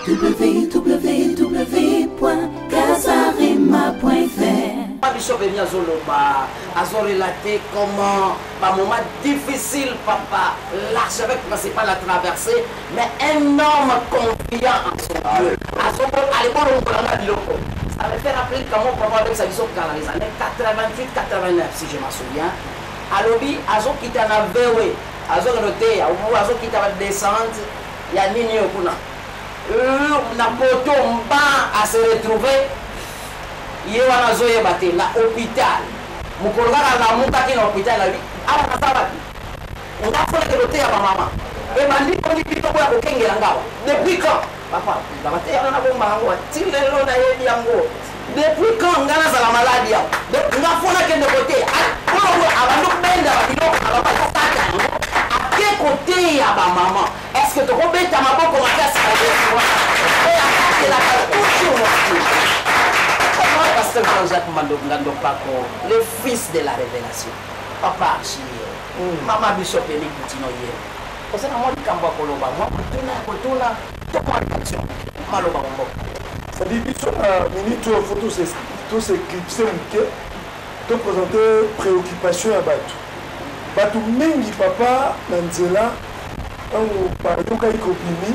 www.casarema.fr. Bishop est venu à Zoloba, à relater comment, par moment difficile, papa, l'archevêque principal a traversé, mais un homme confiant en son Dieu. À l'époque, ça me fait rappeler comment papa avec sa vision dans les années 88-89, si je m'en souviens. Alobi, Azo qui t'a navé, Azo noté, Azo qui t'a descendre, il y a Nini Okuna. Napoto mba à se retrouver. Yewa na zoye bate na hôpital mukolga na muta ki na hôpital na ala na sabati on a fait que l'hôtel à maman et mandi ko ni pito ko kenge ngawa depuis quand papa la bate ya na bomba ngo tile lo na yebi yango depuis quand ngana za la maladie ya nga fona ke de côté ko abandu benda ba biloko na ba saka ake côté ya ba maman est-ce que to ko beta maboko makasa et la Pasteur Jean-Jacques Mandopako, le fils de la révélation. Papa, maman Bishop Eli Koutino hier. Parce que moi, je suis Koloba, moi, je suis Maloba. C'est-à-dire que la minute où il faut tous éclipser, tu présenter préoccupation à Batou. Batou, même papa, Nanzela, par exemple, il copine.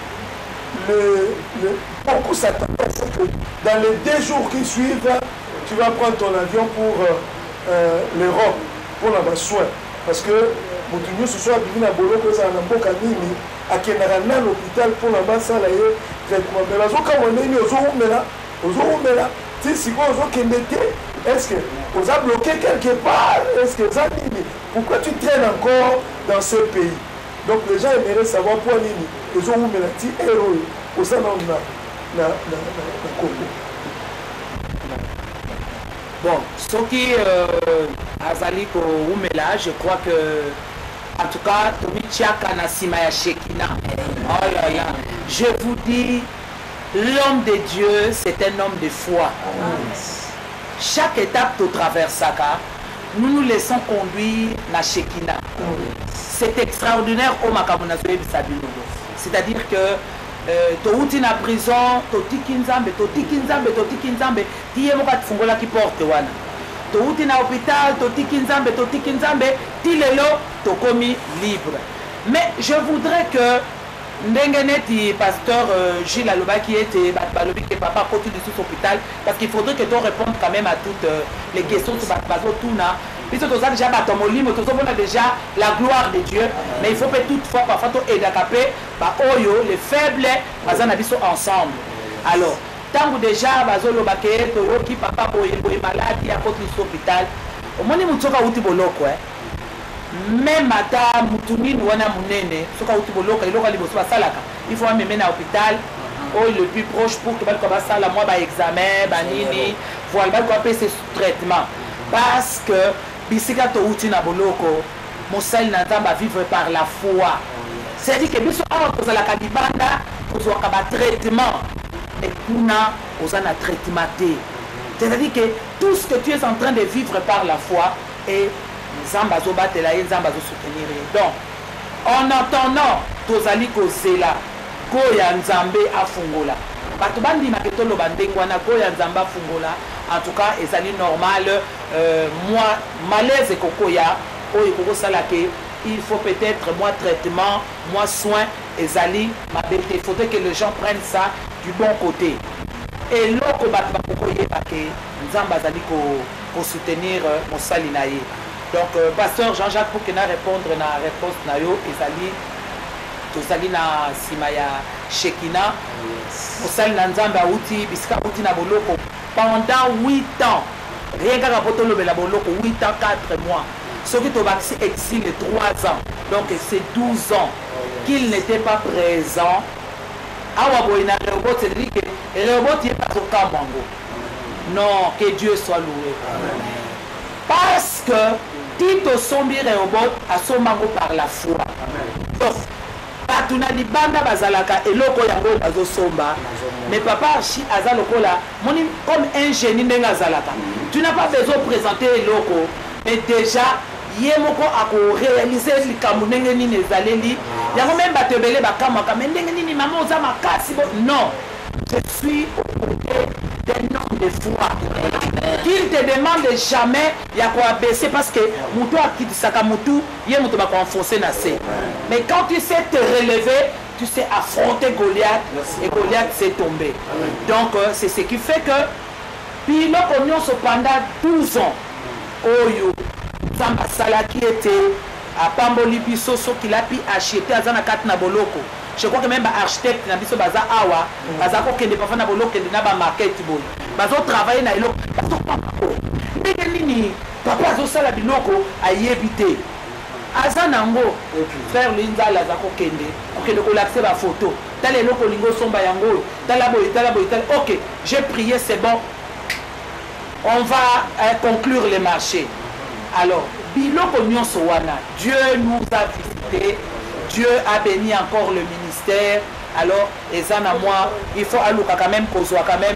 Beaucoup s'attendent à ce que dans les 2 jours qui suivent, tu vas prendre ton avion pour l'Europe, pour la soin. Parce que Moutouniou ce soir, il y a un boulot que ça a un bon camini, à Kenarana, l'hôpital pour la base, ça a eu traitement. Mais là, quand on est mis aux Oromela, si on a est-ce que vous avez bloqué quelque part? Est-ce que ça pourquoi tu traînes encore dans ce pays? Donc les gens aimeraient savoir pourquoi ils ont mis un héros au sein de la Congo. Bon, ce qui Azali Koumela, je crois que en tout cas, Tomichaka Nasimaya Shekina. Je vous dis, l'homme de Dieu, c'est un homme de foi. Chaque étape de traversaka, nous nous laissons conduire na Shekina. C'est extraordinaire au Makabunazoe Bisabino. C'est-à-dire que Touti na prison, Toti Kinzambe, Tiye Mokat Fungola qui porte wana. Touti na hôpital, Toti Kinzambe, Tilelo, Tokomi libre. Mais je voudrais que Ndengeneti, pasteur Gilles Aloba qui était Balobi que papa continue sur l'hôpital, parce qu'il faudrait que tu répondes quand même à toutes les questions sur Bazo Tuna. Puisque tu as déjà déjà la gloire de Dieu, mais il faut que toutefois parfois tu aides à caper, les faibles, ils sont ensemble. Alors, tant que déjà Bazo Lobake, qui papa est malade, il y a l'hôpital, au moins il y a un boloko. Même à Moutouni, Wana Mounene, il faut amener à l'hôpital le plus proche pour que ça la moi examen, banini, voilà ce traitement. Parce que Bisika Touti na Boloko, Moussel Natamba vivre par la foi. C'est-à-dire que nous sommes la Kadibanda, nous avons un traitement. Et nous avons un traitement. C'est-à-dire que tout ce que tu es en train de vivre par la foi est Zamba Zobatela et Zamba soutenir. Donc, en attendant, Tozali Kozela, Goya Nzambe à Fungola. Batubandi Maketolo Bandengwana, Goya Nzamba Fungola. En tout cas, c'est normal. Moi, malaise et Kokoya, il faut peut-être moins traitement, moins soin. Et Zali, il faudrait que les gens prennent ça du bon côté. Et l'autre, Nzamba Zali pour soutenir mon salinaï. Donc, pasteur Jean-Jacques pour qu'il répondre à la réponse nayo ezali na simaya Shekina osali na nzamba uti bisika uti na boloko pendant 8 ans rien qu'à rapporter le boloko 8 ans 4 mois ce qui est vaccin exil 3 ans donc c'est 12 ans qu'il n'était pas présent awa boina robot c'est-à-dire que le robot n'est pas au Kamango. Non, que Dieu soit loué. Parce que Tito Sombi Rehoboth a son mango par la foi. Donc, Patuna di banda bazalaka et loko yango bazo somba. Mais papa Archi azalokola, moni comme un génie n'enga zalaka. Tu n'as pas besoin de présenter loko, mais déjà yemoko a réaliser li kamunenge ni nezaleli yango même batebele bakamwaka mais ndenge nini mama oza makasi non je suis au côté d'un homme de foi qu'il te demande jamais ya koabaisser parce que mutu akitisaka mutu ye mutu bakoenfoncer na se mais quand tu sais te relever tu sais affronter Goliath et Goliath s'est tombé donc c'est ce qui fait que biloko nyonso pendant 12 ans oyo nzambe asalaki ete apamboli biso soki lapi acheté aza na kati na boloko je crois que même architecte na biso baza awa baza kokende parfois na boloko kende na bamarket boye bazotravaille na eloko ndenge nini papa azosala biloko ayebi te aza nango frère linzala aza kokende kolakise bafoto tala eloko olingi osomba yango tala boye ok j'ai prié c'est bon on va conclure les marchés alors biloko nyonso wana Dieu nous a visité Dieu a béni encore le ministère alors ezana moi il faut aluka quand même kozwa quand même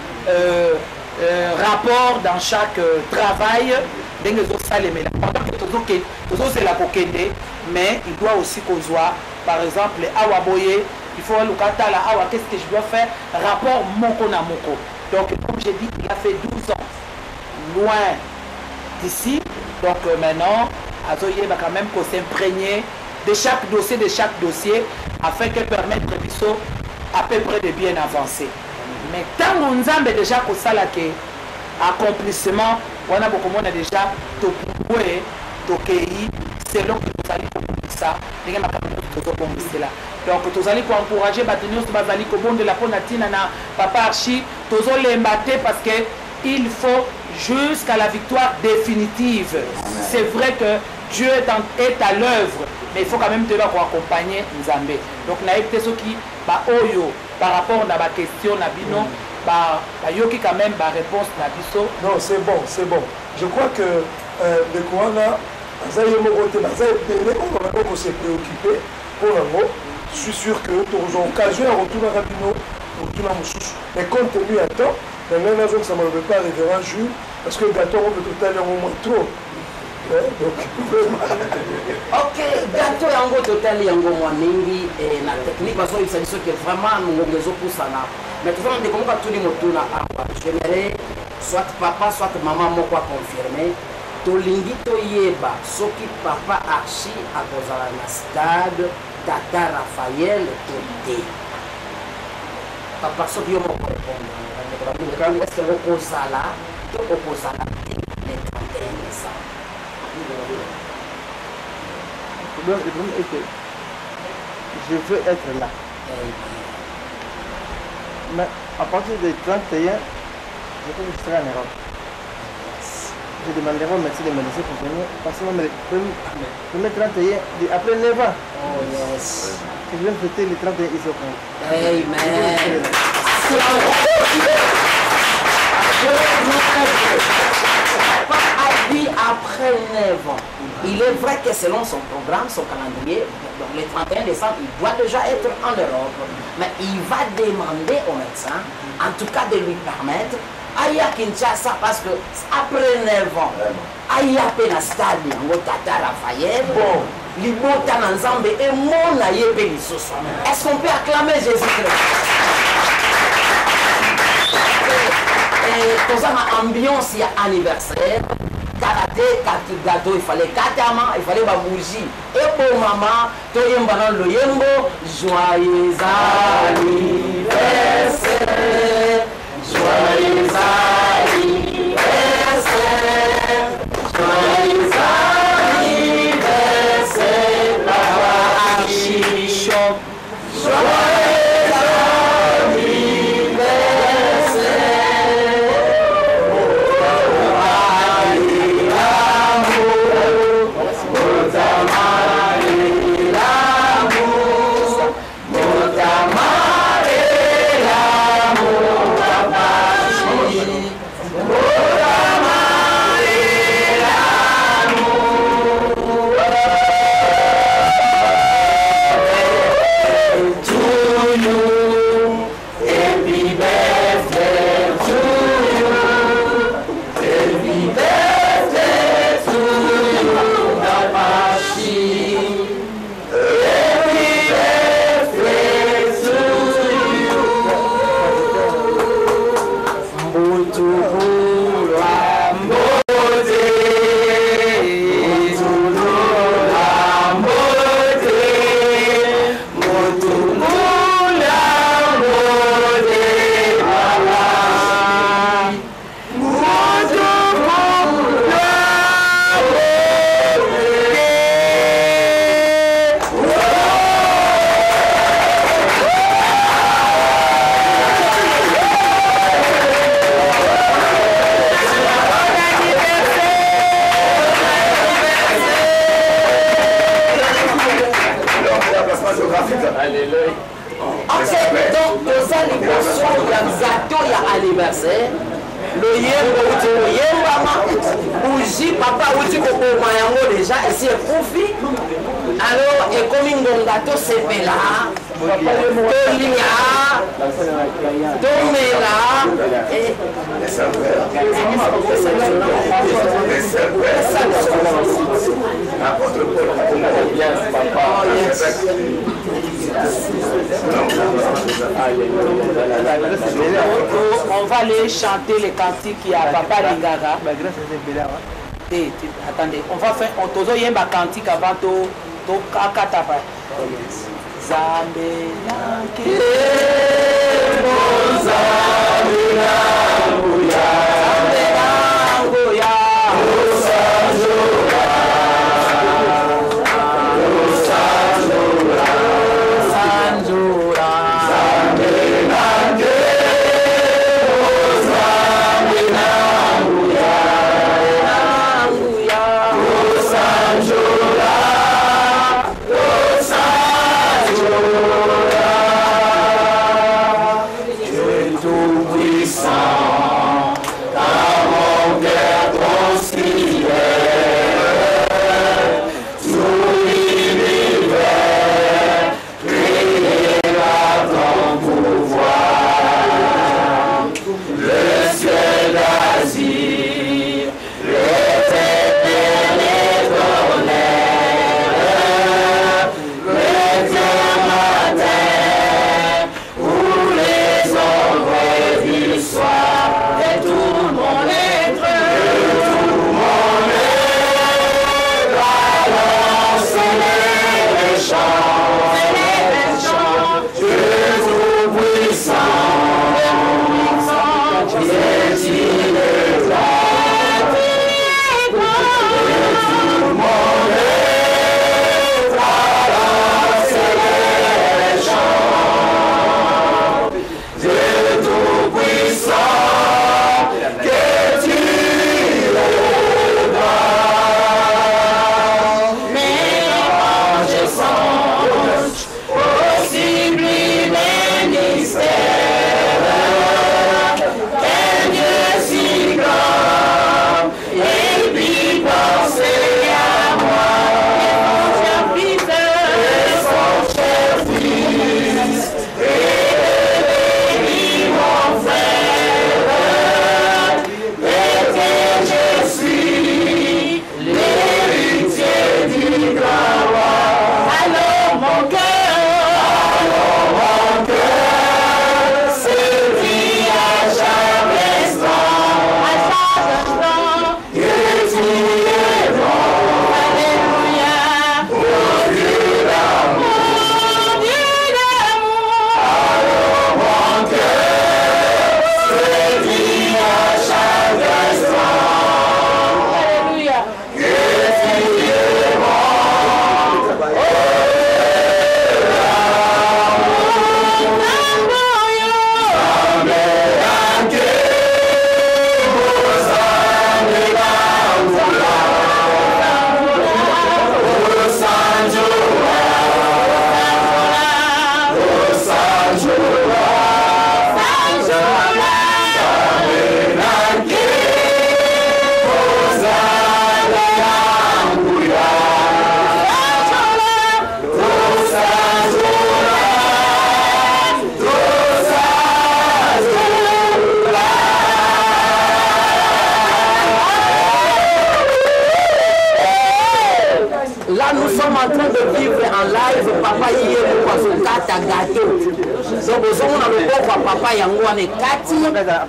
rapport dans chaque travail ndenge ezosalemela pendant que tozozela kokende mais il doit aussi kozwa par exemple awa boye il faut aluka tala awa qu'est-ce que je dois faire rapport moko na moko donc comme j'ai dit il a fait 12 ans loin d'ici donc maintenant azoyeba quand même qu'on s'imprégner de chaque dossier afin que permettre biso à peu près de bien avancer mais tant nzambe déjà kosala ke accomplissement wana bokomona déjà topungwe tokei selon que tozali kokomisa ndenge makambo tozobongisela donc tozali koencourager bato nyonso bazali kobondela mpona ntina na papa archi tozolemba te parce que il faut jusqu'à la victoire définitive. C'est vrai que Dieu est à l'œuvre, mais il faut quand même te accompagner Nzambe. Donc na été ce qui oyo par rapport à ma question na bino yoki quand même ba réponse na biso. Non, c'est bon. Je crois que le Kouana azaye mokote bazaye belé on s'est préoccupé pour l'amour. Je suis sûr que tu auras occasion de retourner à Rabino pour tout l'amour. Mais compte tenu à temps maintenant, ça ne me veut pas révérend Jules, parce que le gâteau, on peut tout à l'heure au moins trop. Donc, ok, gâteau, en gros, total, il y a un moins mingi, et la technique, parce que c'est ce qui est vraiment nous les pour ça. Mais tout le monde, comment tout le monde là, j'aimerais, soit papa, soit maman, moi, quoi confirmer, tolingi to yeba, ce qui papa archi à cause de la stade, Tata Raphaël, Toté. Papa, ce qui est mon répondre. Est-ce que le Kozala, le Kozala, les 31 décembre. Le problème est que je veux être là. Mais à partir du 31, je peux que je serai en Europe. Je demanderai au médecin de me laisser pour venir parce que le premier 31, après 9 ans, je viens fêter le 31 ici au Congo. Amen. Papa a dit après 9 ans. Il est vrai que selon son programme, son calendrier, donc le 31 décembre, il doit déjà être en Europe. Mais il va demander au médecin, en tout cas de lui permettre, Aya Kinshasa, parce que après 9 ans, Aya Penastade, Tata Raphaël, bon, Libota Nanzambe et mon Aye Benisoso. Est-ce qu'on peut acclamer Jésus-Christ? Pour ça, ma ambiance, il y a anniversaire. Karaté, 4 gâteaux, il fallait 4 amants, il fallait ma bougie. Et pour maman, tu es un le yembo. Joyeux anniversaire. Joyeux anniversaire. Joyeux anniversaire. Papa Archichon. Joyeux to Ok, donc toza liboso ya gâteau ya anniversaire loyembo uti koyembama bougie papa uti kokoma yango déjà esi ekufi alors ekomi ngonga tosepela tolia tomela On va aller chanter les cantiques à Papa Lingara. Attendez, on va faire un tozo yemba cantique avant to kakatapa. Zambe nanke en train de vivre en live papa hier pour azokata gâteau. Donc ozomona loboko ya papa yango wana ekati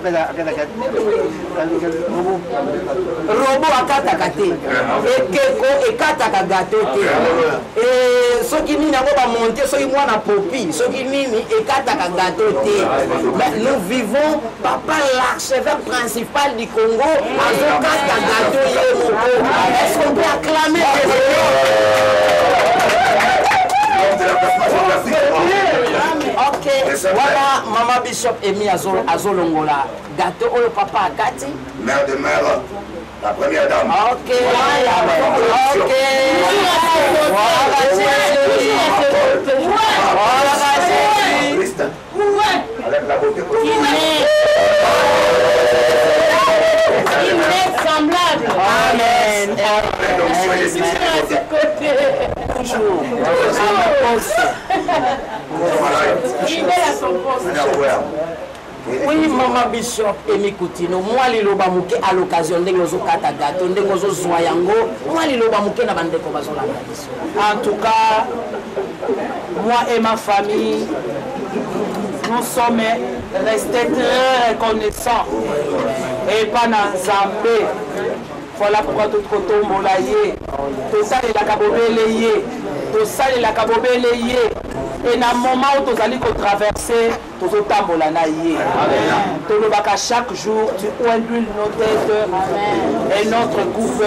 robo akataka te ekeko ekataka gâteau te soki nini yango bamonte soki mwana popi soki nini ekataka gâteau te. Nous vivons papa l'archevêque principal du Congo azokata gâteau ye moko. Est-ce qu'on peut acclamer Ok. Voilà, Maman Bishop Emi Azolongola. Gâteau, oh le papa Gati. Mère de mère, la première dame. Ok, ok. Avec la beauté semblable. Amen. donc soyez Toujours. Oui, Maman Bishop Emi Koutino, moi les loba mouké à l'occasion de nos kata gâteau, de nos zoyango, moi les loba mouké na bande ko bazo la tradition. En tout cas, moi et ma famille, nous sommes restés très reconnaissants. Et pas dans Zambé. Voilà pourquoi tout côté molaye. Tout ça est la kabobéleye. Tout ça est la kabobéleye. Et dans le moment où tu allais traverser, tu vas t'ambolanaye. Chaque jour, tu induis nos têtes et notre coupe.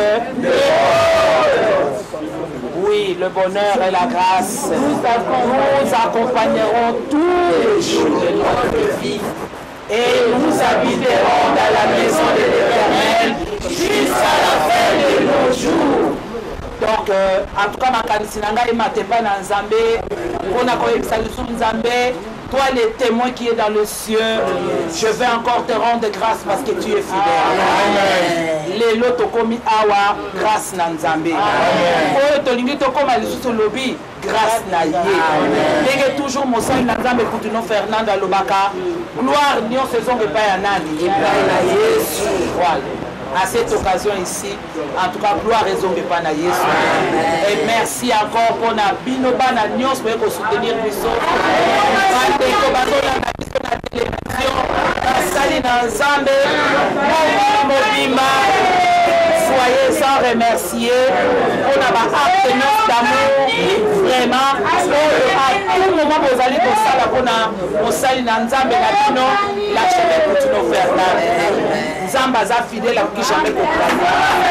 Oui, le bonheur et la grâce nous accompagneront tous les jours de notre vie. Et nous habiterons dans la maison de l'Éternel jusqu'à la fin de nos jours. Donc, en tout cas, ma kansinanga et ma tepa dans Zambé, on a quand même Zambé. Toi, le témoin qui est dans le ciel, je vais encore te rendre grâce parce que tu es fidèle. Les lots komi awa grâce na Nzambé. Oh, tolingi to koma lisusu lobi grâce na ye. Dès toujours mon sang na Nzambé Koutino Fernanda Lobaka. Gloire nyon saison et pas nani. Voilà. À cette occasion ici, en tout cas, gloire et zombe pas na Yesu. Et merci encore pour na bino bana nyos pour soutenir biso. Bandeko bazola na biso na télévision, basali na Nzambe, mobimba. Soyez en remerciés pour avoir acte d'amour, vraiment, à tout moment vous allez pour ça, pour nous saluer dans Nzambe na bino, la chèvre pour tout nous faire. Nzamba za fidèle à qui jamais comprendre.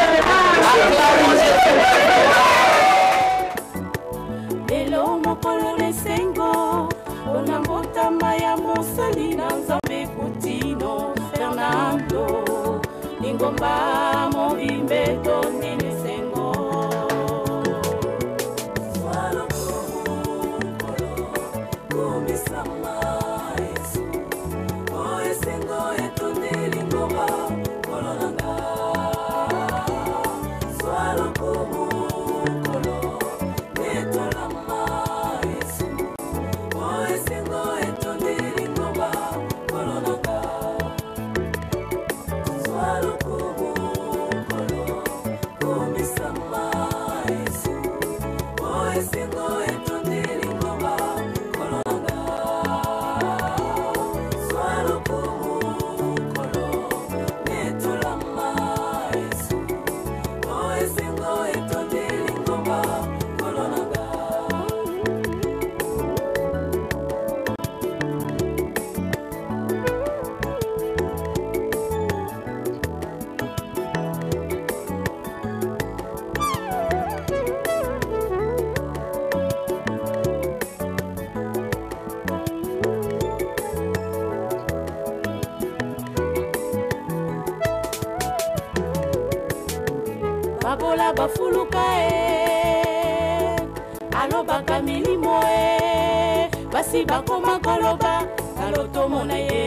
Hello mokolo lesengo, ona mbotama ya mosali na Nzambe Koutino Fernando, Ningomba mobimbe toni lesengo. Swalo kolo, komisama Yesu, o esengo etoni lingomba. Babola bafuluka alobaka milimo basi bakoma koloba kalotomo na ye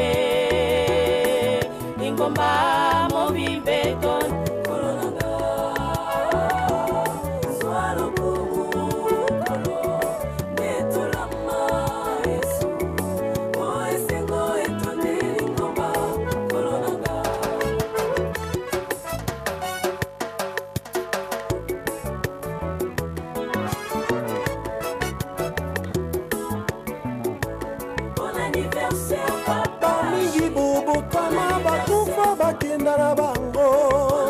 Ningomba mobimbe ton kolonanga swalo kolo netolama Yesu o esengo etoni Ningomba kolonanga. Bamingi bobotama bakufa bakenda na bango,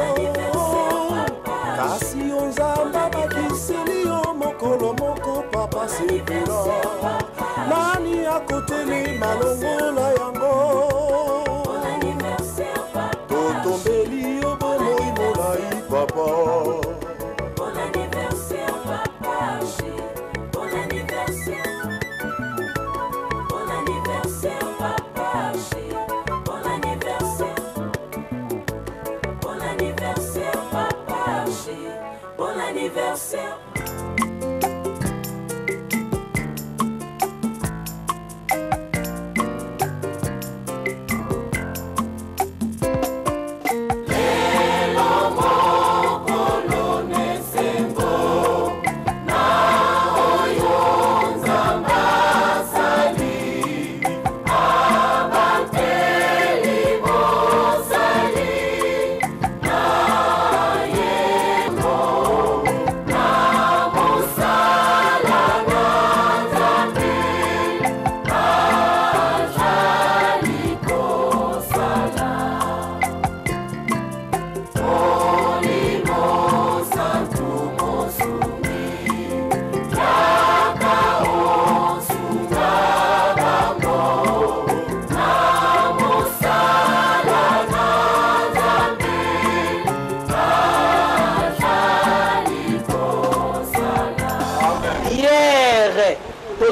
kasi onzamba bakiseli yo mokolo moko papa sepela. Nani akoteli malongo na yango, totombeli yo bomoi molai papa. Bon anniversaire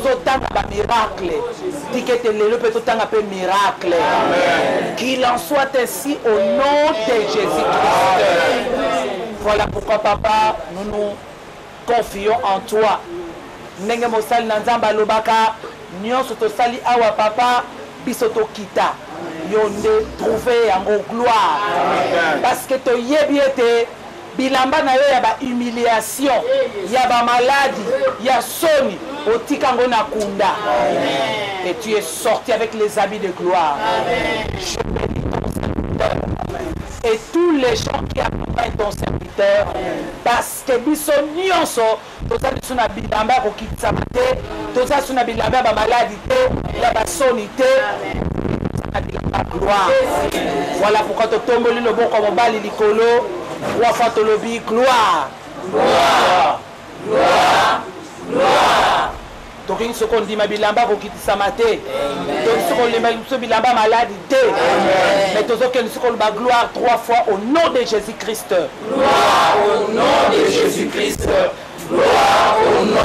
tozotanga bamiracle tikete lelo mpe totanga mpe miracle. Qu'il en soit ainsi au nom de Jésus-Christ. Voilà pourquoi papa nous nous confions en toi. Ndenge mosali na nzambe alobaka nyonso tosali awa papa biso tokita yo nde trouver yango gloire. Parce que toyebi ete bilamba na yo ya ba humiliation ya ba maladie ya soni otikango na kunda. Et tu es sorti avec les habits de gloire. Je bénis ton serviteur et tous les gens qui accompagnent ton serviteur, parce que biso nyonso tozali suna bilamba ko kitsama te, tozali suna bilamba ba maladie te, ya ba soni te, na bilamba gloire. Voilà pourquoi totomboli le bon comme bali likolo, wa fatolobi gloire. Gloire. Gloire. Gloire. Tokin soko ndima bilamba ko kitisama te, tokin soko ndima bilamba maladie te, mais tozoken soko ba gloire 3 fois au nom de Jésus-Christ. Gloire au nom de Jésus-Christ. Gloire au nom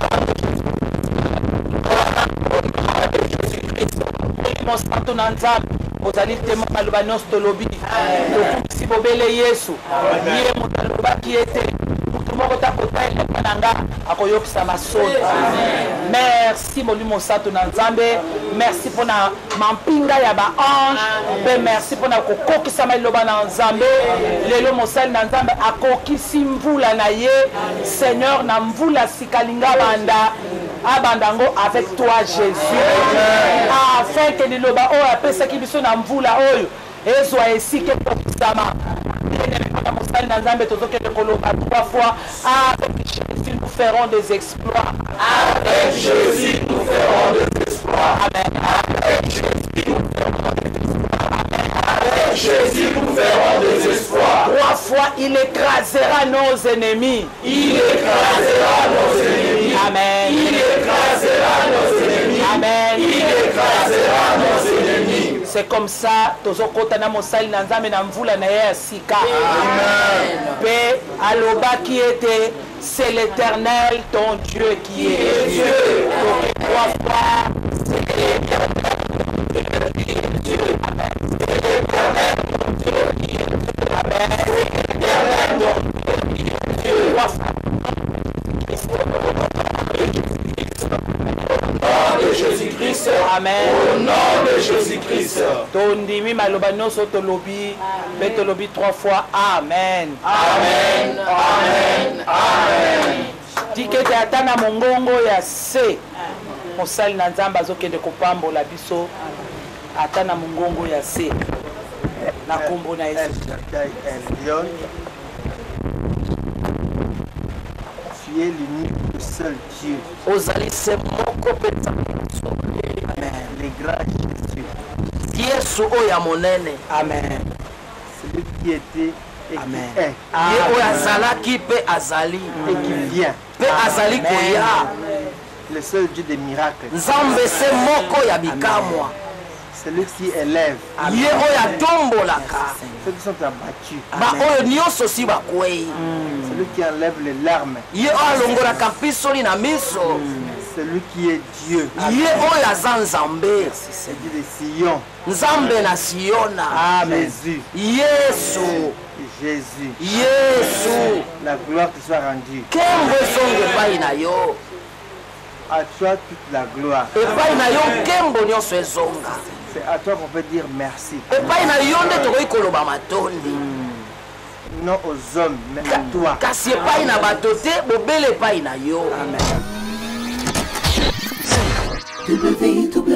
de Jésus-Christ. Mon santo nanzam, ozali temo maloba nyonso tolobi, tokumisi bobele Yesu, ye motaloba ki ete moko takotala nanga akoyokisa masoni. Merci molimo sato na nzambe, merci pona mampinga ya ba ange, pe merci pona kokokisa maloba na nzambe. Lelo mosali na nzambe akokisi mvula na ye, Seigneur na mvula sikalinga banda abandango avec toi Jésus, afin que liloba oyo apesaki biso na mvula oyo ezwa esike kokisama. Avec Jésus, nous ferons des exploits. Avec Jésus, nous ferons des exploits. Amen. Avec Jésus, nous ferons des exploits. Amen. Avec Jésus, nous ferons des exploits. 3 fois, il écrasera nos ennemis. Il écrasera nos ennemis. Amen. Il écrasera nos ennemis. Amen. Il écrasera nos ennemis. C'est comme ça, tozokota na mosali na nzambe na mvula na ya sika. Amen. Pe aloba qui était, c'est l'Éternel ton Dieu qui est Dieu. Donc 3 fois, c'est l'Éternel qui est Dieu. Amen. C'est l'Éternel ton Dieu qui est Dieu. Amen. C'est l'Éternel ton Dieu qui est Dieu. 3 fois. Au nom de Jésus-Christ. Amen. Au nom de Jésus-Christ. Tondimi maloba nyonso tolobi, pe tolobi 3 fois. Amen. Amen. Amen. Amen. Tikete atana mongongo ya se. Mosali na nzamba azokende kopambola biso. Atana mongongo ya se. Na kombo na Yesu. Tu es l'unique, le seul Dieu. Ozali se moko peta. Amen. Les grâces Jésus. Yesu oya monene. Amen. Celui qui était et Amen. qui est. Ye oya azalaki pe azali. Et qui vient. Pe azali koya. Le seul Dieu des miracles. Nzambe se moko ya bikamwa. Celui qui élève. Ye oya tombolaka. Ceux qui sont abattus. Ba oyo nyonso si bakwei. Celui qui enlève les larmes. Ye oyo alongolaka pisoli na miso. Celui qui est Dieu. Ye oyo aza nzambe. C'est Dieu de Sion. Nzambe na Siona. Jésus. Yesu. Jésus. Yesu. La gloire te soit rendue. Kembo songe epai na yo. À toi toute la gloire. Epai na yo kembo nyonso ezonga. C'est à toi qu'on peut dire merci. Epai na yo nde tokoki koloba matondi. Non aux hommes, mais à toi. Kasi epai na bato te bobele epai na yo. Amen. www.